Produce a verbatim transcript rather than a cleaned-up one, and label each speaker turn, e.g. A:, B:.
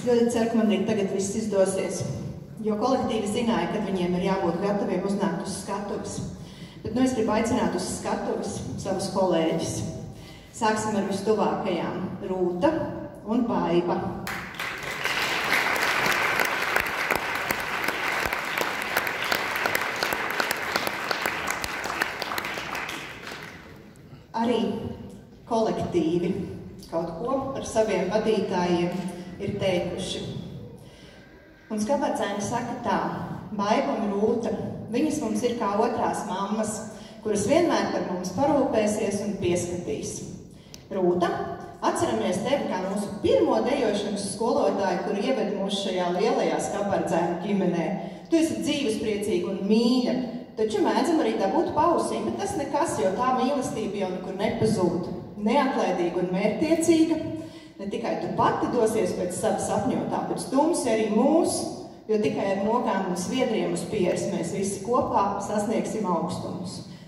A: Es ļoti ceru, ka man arī tagad viss izdosies, jo kolektīvi zināja, ka viņiem ir jābūt gataviem uznākt uz skatuves. Bet nu es gribu aicināt uz skatuves savus kolēģus. Sāksim ar vistuvākajām – Rūta un Baiba. Arī kolektīvi kaut ko par saviem vadītājiem ir teikuši. Un skapacēni saka tā, Baiba un Rūta, viņas mums ir kā otrās mammas, kuras vienmēr par mums parūpēsies un pieskatīs. Rūta, atceramies tevi kā mūsu pirmo dejošanas skolotāju, kuru ieved mūs šajā lielajā skapardzēnu ģimenē. Tu esi dzīvespriecīga un mīļa, taču mēdzam arī dabūt pausī, bet tas nekas, jo tā mīlestība jau nekur nepazūd. Neatlaidīga un mērķtiecīga, ne tikai tu pati dosies pēc savas sapņotā, bet stumsi arī mūs, jo tikai ar mokām un sviedriem uz pieres mēs visi kopā sasniegsim augstumus.